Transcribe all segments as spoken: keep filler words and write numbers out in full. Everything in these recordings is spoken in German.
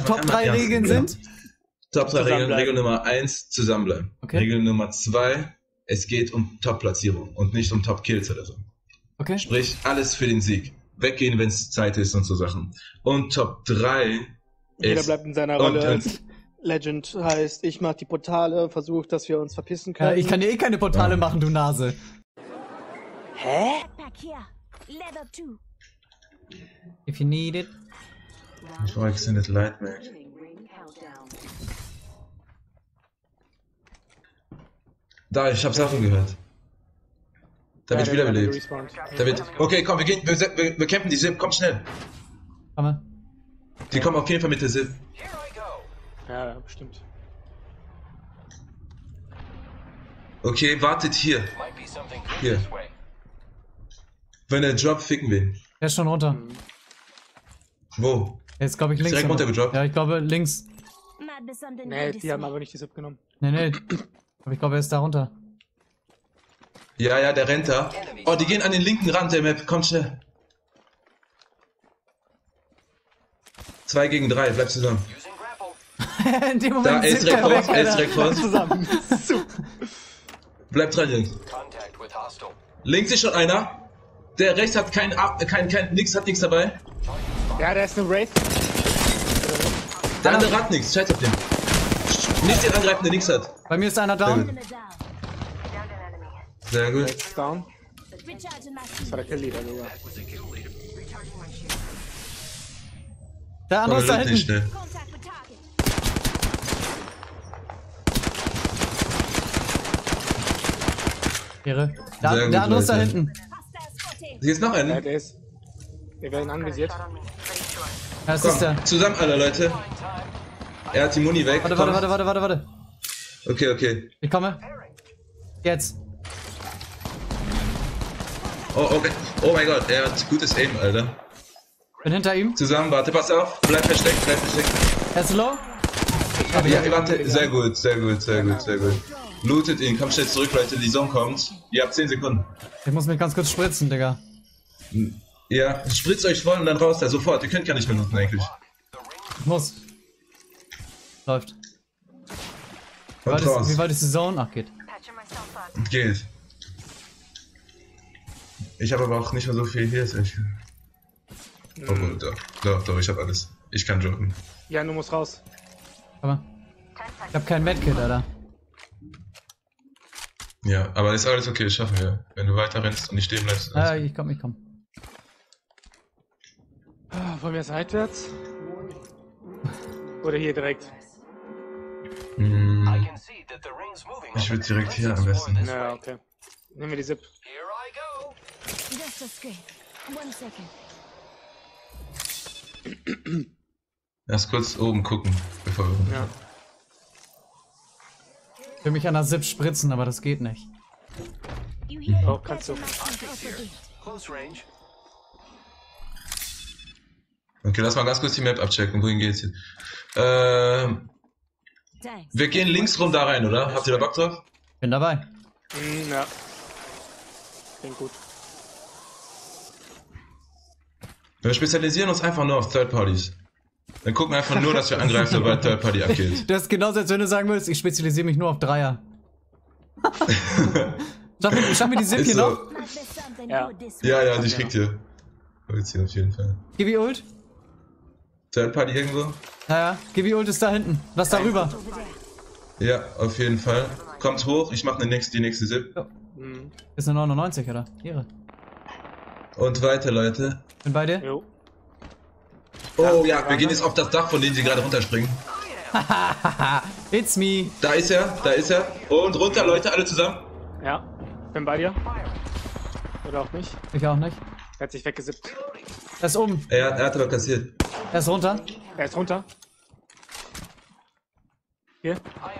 Top drei Regeln genau. sind? Top drei Regeln. Regel Nummer eins, zusammenbleiben. Okay. Regel Nummer zwei, es geht um Top-Platzierung und nicht um Top-Kills oder so. Okay. Sprich, alles für den Sieg. Weggehen, wenn es Zeit ist und so Sachen. Und Top drei Jeder ist... bleibt in seiner und, Rolle. und, Legend heißt, ich mach die Portale, versuche, dass wir uns verpissen können. Ja, ich kann dir eh keine Portale Ja. machen, du Nase. Hä? If you need it. ich brauche Extended Light Mag. Da, ich hab Sachen gehört. Da wird Ja, der wiederbelebt. respawned. Da wird... Okay, komm, wir gehen, wir, wir, wir campen die Zip, komm schnell. Komm mal. Die kommen auf jeden Fall mit der Zip. Ja, ja, bestimmt. Okay, wartet hier. Hier. Wenn er droppt, ficken wir ihn. Der ist schon runter. Wo? Der ist, glaube ich, links. Direkt runtergedroppt? Ja, ich glaube, links. Nee, die haben aber nicht die Zip genommen. Nee, nee. Aber ich glaube, er ist da runter. Ja, ja, der rennt da. Oh, die gehen an den linken Rand der Map. Komm schnell. Zwei gegen drei, bleib zusammen. In dem Da, Moment er ist zippt direkt er vor weg, uns, er ist Alter. direkt vor uns. Zusammen. Bleib dran, Jungs. Links ist schon einer. Der rechts hat kein, Ab- kein, kein, nix, hat nichts dabei. Ja, da ist eine Wraith. Der andere hat nichts, scheiß auf den. Nicht den angreifen, der nichts hat. Bei mir ist einer down. Sehr gut. Ist down. Das war der Kill-Leader sogar. Der andere ist da Komm, nicht hinten. schnell. Ehre. Der, Sehr gut, der andere ist da Leute. hinten. Hier ist noch Ja, einer. der ist. Wir werden anvisiert. Das ist der. Komm, zusammen alle Leute. Er hat die Muni weg. Warte, Komm. warte, warte, warte, warte, warte. Okay, okay. Ich komme. Jetzt. Oh, okay. Oh mein Gott, er hat gutes Aim, Alter. Bin hinter ihm. Zusammen, warte, pass auf. Bleib versteckt, bleib versteckt. Er ist low. Ja, warte, sehr gut, sehr gut, sehr gut, sehr gut. Lootet ihn, komm schnell zurück, Leute, die Zone kommt. Ihr habt zehn Sekunden. Ich muss mich ganz kurz spritzen, Digga. Ja, spritzt euch voll und dann raus da, sofort. Ihr könnt gar nicht mehr looten eigentlich. Ich muss. Läuft. Wie Und weit, ist, raus. wie weit ist die Zone? Ach, geht. Geht. Ich habe aber auch nicht mehr so viel hier, ist echt. Oh, doch, doch, doch, ich habe alles. Ich kann droppen. Ja, du musst raus. Komm mal. Ich hab kein Medkit, Alter. Ja, aber ist alles okay, das schaffen wir. Wenn du weiter rennst und nicht stehen bleibst. ist Ah, alles ich komm, ich komm. Ah, wollen wir seitwärts? Oder hier direkt? gut. Hm, ich würde direkt hier am besten. Na, okay. Nehmen wir die Zip. Erst kurz oben gucken, bevor wir runter. Ja. Ich will mich an der Zip spritzen, aber das geht nicht. Oh, kannst du. Okay, lass mal ganz kurz die Map abchecken. Wohin geht's hier? Ähm, wir gehen links rum da rein, oder? Habt ihr da Bock drauf? Bin dabei. Hm, ja. Klingt gut. Wir spezialisieren uns einfach nur auf Third Parties. Dann gucken wir einfach nur, dass wir angreifen, sobald Third Party abgeht. Das ist genauso, als wenn du sagen würdest, ich spezialisiere mich nur auf Dreier. Schaffen wir, schaffen wir die Zip Ist hier so. noch? Ja. Ja, ja, die kriegt ihr. Holt sie auf jeden Fall. Gib ihr Ult. Third Party irgendwo? Naja, gib ihr Ult ist da hinten. Lass da rüber. Ja, auf jeden Fall. Kommt hoch, ich mach eine nächste, die nächste Zip. Hm. Ist eine neunundneunzig, oder? Ehre. Und weiter, Leute. Bin bei dir. Jo. Oh ja, wir gehen jetzt auf das Dach, von dem sie gerade runterspringen. It's me. Da ist er, da ist er. Und runter, Leute, alle zusammen. Ja. Bin bei dir. Oder auch nicht. Ich auch nicht. Er hat sich weggesippt. Er ist oben. Er, er hat aber kassiert. Er ist runter. Er ist runter. Hier.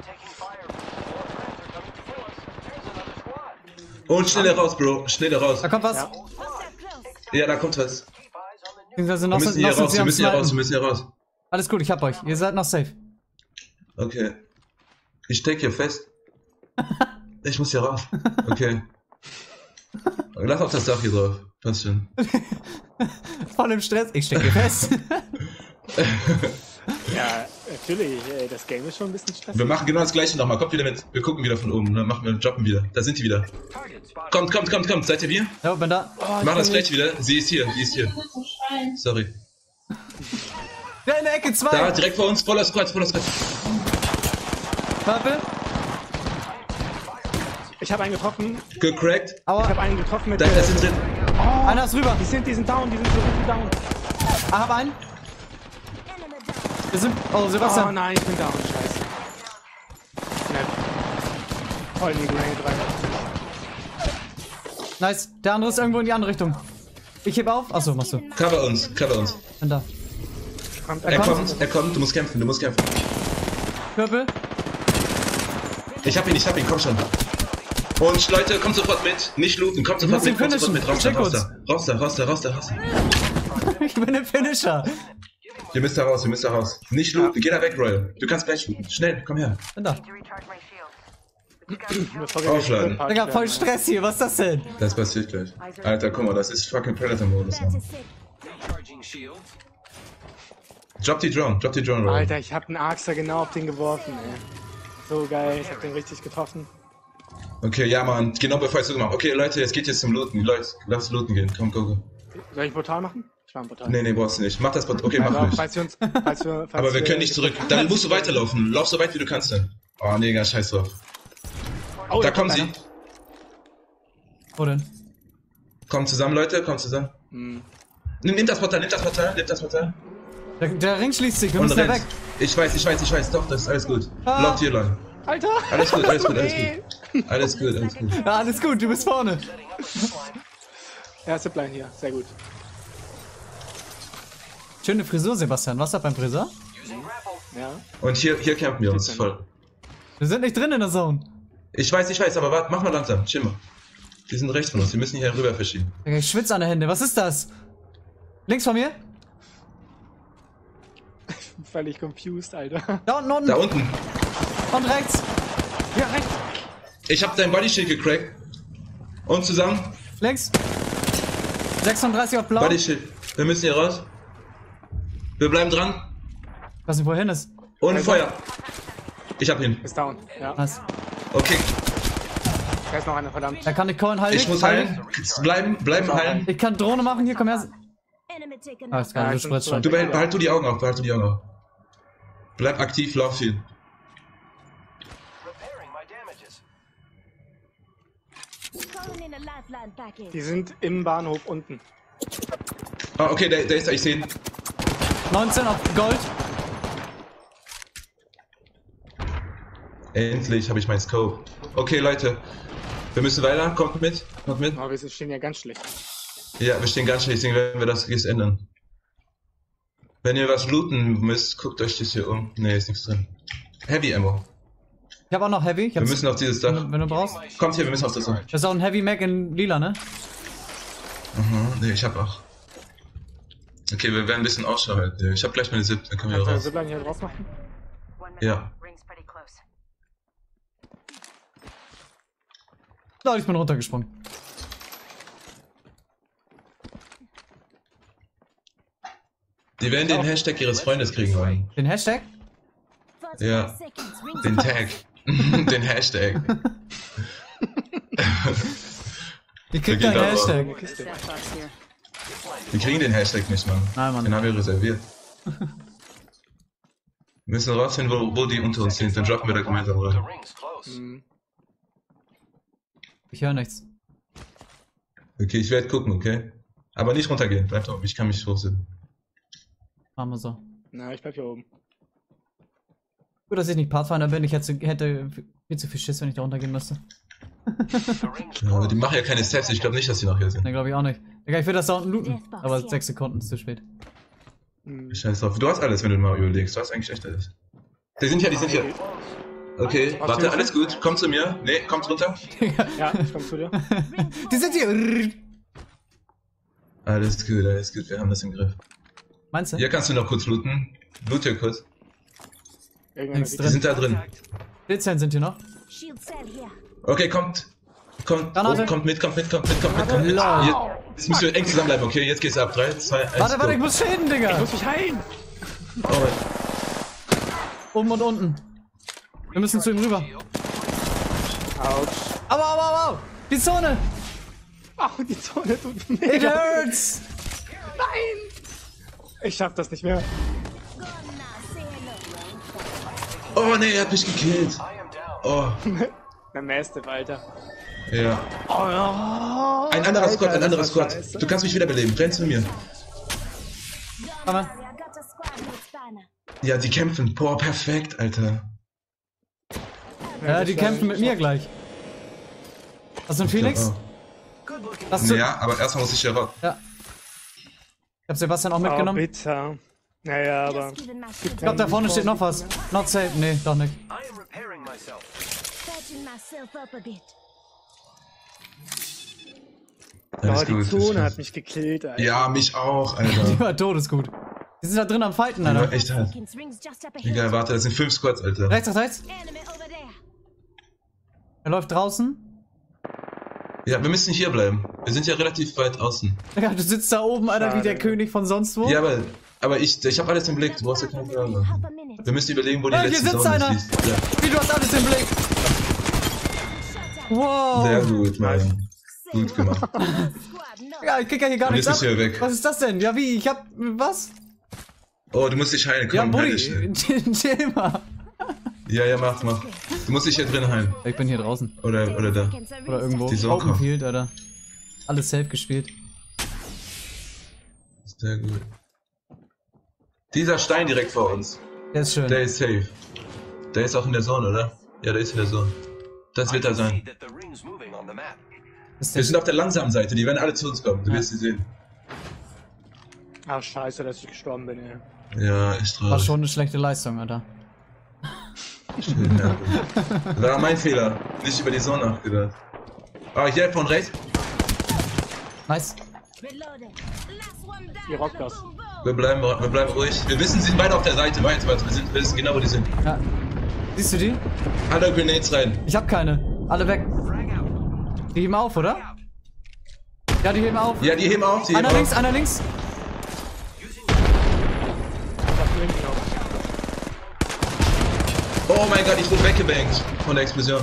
Und schneller raus, Bro. Schneller raus. Da kommt was. Ja. Ja, da kommt was. Beziehungsweise Wir noch müssen sind, hier noch sind raus, sie wir am müssen hier raus, wir Snipen. müssen hier raus. Alles gut, ich hab euch. Ihr seid noch safe. Okay. Ich steck hier fest. Ich muss hier raus. Okay. Lass auf das Dach hier drauf. Passt schon. Voll im Stress. Ich stecke hier fest. Ja, natürlich. Ey, das Game ist schon ein bisschen stressig. Wir machen genau das gleiche nochmal. Kommt wieder mit. Wir gucken wieder von oben. Dann machen wir, droppen wieder. Da sind die wieder. Kommt, kommt, kommt, kommt. Seid ihr wir? Ja, bin da. Oh, Wir machen das gleich wieder. Sie ist hier, sie ist hier. Sorry. Der in der Ecke, zwei. Da, direkt vor uns. Voller Squad, voller Squad. Purple. Ich habe einen getroffen. Gecrackt. Ich Aua. habe einen getroffen mit Da, der... da sind drin. Einer ist rüber. Die sind, die sind down, die sind so richtig down. Ah, hab einen. Wir sind. Oh, Oh Sebastian. nein, ich bin down. Scheiße. Snap. Voll in die Grenade rein. Nice. Der andere ist irgendwo in die andere Richtung. Ich heb auf. Achso, machst du. Cover uns, cover uns. Bin da. Kommt, Er kommt, er kommt. Du musst kämpfen, du musst kämpfen. Purple. Ich hab ihn, ich hab ihn, komm schon. Und Leute, kommt sofort mit. Nicht looten, kommt sofort muss ihn mit, kommt sofort finishen. mit. Raus da, Check raus uns. da. Raus da, raus da, raus da, raus da. Ich bin ein Finisher. Ihr müsst da raus, ihr müsst da raus. Nicht looten, geh da weg, Royal. Du kannst gleich looten. Schnell, komm her. Bin da. Aufladen. Digga, voll Stress hier. Was ist das denn? Das passiert gleich. Alter, guck mal, das ist fucking Predator-Modus, Mann. Drop die Drone, drop die Drone, Royal. Alter, ich hab einen Arxer genau auf den geworfen, ey. So geil, ich hab den richtig getroffen. Okay, ja, Mann, genau bevor ich so gemacht. Okay, Leute, jetzt geht jetzt zum Looten. Leute, lass looten gehen. Komm, go, go. Soll ich ein Portal machen? Ich mach ein Portal. Nee, nee, brauchst du nicht. Mach das Portal. Okay, mach Aber ruhig. falls wir uns, falls wir, falls Aber wir können nicht zurück. Dann musst du weiterlaufen. Lauf so weit, wie du kannst dann. Oh, nee, ganz scheiß drauf. Oh, Da da kommen kommt sie. einer. Wo denn? Kommt zusammen, Leute, kommt zusammen. Hm. Nimm, nimm das Portal, nimm das Portal, nimm das Portal. Der, der Ring schließt sich. Wir Und müssen da rennt. weg. Ich weiß, ich weiß, ich weiß. Doch, das ist alles gut. Ah. Lauft hier lang. Alter! Alles gut, alles gut, alles Nee. gut. Alles gut, alles gut. Ja, alles gut. Du bist vorne. Ja, Zipline hier, sehr gut. Schöne Frisur, Sebastian. Was ist das beim Friseur? Ja. Und hier, hier campen wir uns voll. Wir sind nicht drin in der Zone. Ich weiß, ich weiß, aber warte, mach mal langsam. Chill mal. Die sind rechts von uns, wir müssen hier rüber verschieben. Digga, ich schwitze an der Hände. Was ist das? Links von mir? Völlig confused, Alter. Da unten, unten. Da unten. Und rechts. Ja, rechts. Ich hab dein Bodyshield gecrackt. Und zusammen. Links. sechsunddreißig auf blau. Bodyshield. Wir müssen hier raus. Wir bleiben dran. Ich weiß nicht, wohin ist. Und Also- Feuer. Ich hab ihn. Ist down. Ja. Was? Okay. Da ist noch einer, verdammt. Da kann ich callen, halt Ich dich, muss halt heilen. Bleiben, bleiben heilen. dich. Ich kann Drohne machen. Hier, komm her. Alles klar, Ja, du ich bin spritzt so- schon. Du behalt, behalt du die Augen auf, behalt du die Augen auf. Bleib aktiv, lauf viel. Die sind im Bahnhof unten. Ah, okay, der, der ist da, ich sehe ihn. neunzehn auf Gold. Endlich habe ich mein Scope. Okay, Leute. Wir müssen weiter. Kommt mit. Kommt mit. Aber wir stehen ja ganz schlecht. Ja, wir stehen ganz schlecht, deswegen werden wir das jetzt ändern. Wenn ihr was looten müsst, guckt euch das hier um. Ne, ist nichts drin. Heavy Ammo. Ich habe auch noch Heavy. Ich Wir hab's- müssen auf dieses wenn, Dach. du- wenn du brauchst. Kommt hier, wir müssen auf das Dach. Das ist auch ein Heavy Mac in lila, ne? Mhm, ne, ich hab auch. Okay, wir werden ein bisschen Ausschau halten. Ich hab gleich meine Zip, dann können wir Kannst du raus. Zipline hier drauf machen? Ja. Leute, ich bin runtergesprungen. Die werden den Hashtag ihres Freundes kriegen wollen. Den Hashtag? Ja. Den Tag. Den Hashtag. Die kriegt Wir gehen einen da Hashtag. Wir kriegen den Hashtag nicht, Mann. Nein, Mann. Den haben wir reserviert. Wir müssen rausfinden, wo, wo die unter uns sind. Dann droppen wir da gemeinsam rein. Hm. Ich höre nichts. Okay, ich werde gucken, okay? Aber nicht runtergehen. Bleibt oben. Ich kann mich hochsitzen. Machen wir so. Na, ich bleib hier oben. Gut, dass ich nicht Pathfinder bin. Ich hätte, hätte viel zu viel Schiss, wenn ich da runtergehen müsste. Ja, aber die machen ja keine Steps. Ich glaube nicht, dass die noch hier sind. Ne, glaube ich auch nicht. Digga, ich will das da unten looten. Aber sechs Sekunden ist zu spät. Hm. Scheiß drauf. Du hast alles, wenn du mal überlegst. Du hast eigentlich echt alles. Die sind hier, die sind hier. Okay, warte, alles gut. Komm zu mir. Nee, kommt runter. Ja, ich komm zu dir. Die sind hier. Alles gut, alles gut. Wir haben das im Griff. Meinst du? Hier kannst du noch kurz looten. Loot hier kurz. Irgendeiner Links sieht Die sind da drin. Blitzhellen sind hier noch. Okay, kommt. Kommt, Granate. oh, kommt mit, kommt mit, kommt mit, kommt mit, kommt mit. Lol. Jetzt, jetzt müssen wir eng zusammenbleiben, okay? Jetzt geht's ab. drei, zwei, eins. Warte, warte, ich go. muss schäden, Digga. Ich muss mich heilen! Oh, Oben und unten. Wir müssen zu ihm rüber. Autsch. Aua, aua, aua. Die Zone. Ach, die Zone tut It mega. hurts. Nein! Ich schaff das nicht mehr. Oh nee, er hat mich gekillt. Oh, Na, Mastiff, Alter. ja. Oh, ja. Ein anderer Alter, Squad, ein das anderer war Squad. scheiße. Du kannst mich wiederbeleben. Renn zu mir. Komm mal. Ja, die kämpfen. Boah, perfekt, Alter. Ja, die kämpfen mit mir gleich. Hast du einen Felix? Oh. Hast du? Ja, aber erstmal muss ich hier raus. Ja. Ich hab Sebastian auch Oh, mitgenommen. bitter. Naja, aber... Ich glaube, da vorne steht noch was. Not safe. Nee, doch nicht. Oh, Alles die gut, Zone ist hat mich gekillt, Alter. Ja, mich auch, Die Alter. war todesgut. Die sind da drin am Fighten, Aber Alter. echt halt. Egal, warte, das sind fünf Squads, Alter. Rechts, rechts, rechts. Er läuft draußen. Ja, wir müssen hier bleiben. Wir sind ja relativ weit außen. Ja, du sitzt da oben, Alter, wie der Schade. König von sonst wo. Ja, aber, aber ich, ich habe alles im Blick. Du brauchst ja keine Sorge. Wir müssen überlegen, wo die Ah, hier letzte sitzt Zone einer. ist. Ja. Wie, du hast alles im Blick. Wow. Sehr gut, Mann. Gut gemacht. Ja, ich krieg ja hier gar Und nichts jetzt ab. ist er weg. Was ist das denn? Ja, wie? Ich hab... Was? Oh, du musst dich heilen. Ja, Komm, heil dich Buddy, schnell. chill mal. Ja, ja, mach, mach. Du musst dich hier drin heilen. Ich bin hier draußen. Oder, oder da. Oder irgendwo. Die Socke. Open Field, Alter. Alles safe gespielt. Sehr gut. Dieser Stein direkt vor uns. Der ist schön. Der ist safe. Der ist auch in der Zone, oder? Ja, der ist in der Zone. Das wird er sein. Ist Wir der sind auf der langsamen Seite, die werden alle zu uns kommen. Du wirst sie sehen. Ach, scheiße, dass ich gestorben bin, ey. Ja, echt war traurig. schon eine schlechte Leistung, Alter. Schön, ja. Das war mein Fehler. Nicht über die Zone nachgedacht. Ah, hier von rechts. Nice. Ihr rockt das. Wir bleiben, wir bleiben ruhig. Wir wissen, sie sind beide auf der Seite. Warte, warte. Wir, sind, wir wissen genau, wo die sind. Ja. Siehst du die? Alle Grenades rein. Ich hab keine. Alle weg. Die heben auf, oder? Ja, die heben auf. Ja, die heben auf. Die heben Einer links, auf. einer links. Oh mein Gott, ich wurde weggebankt von der Explosion.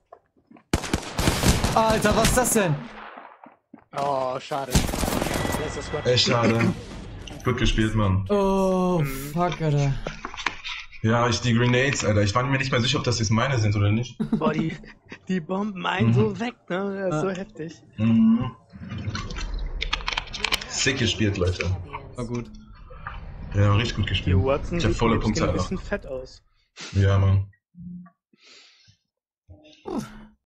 Alter, was ist das denn? Oh, schade. Wer ist das Squad? Echt schade. Gut gespielt, Mann. Oh, fuck, Alter. Ja, ich die Grenades, Alter. Ich war mir nicht mehr sicher, ob das jetzt meine sind oder nicht. Boah, die, die bomben einen so weg, ne? Das ist so heftig. Mhm. Sick gespielt, Leute. War gut. Ja, richtig gut Die gespielt. Watson Ich hab sieht volle ein Punktzahl bisschen fett aus. Ja, Mann.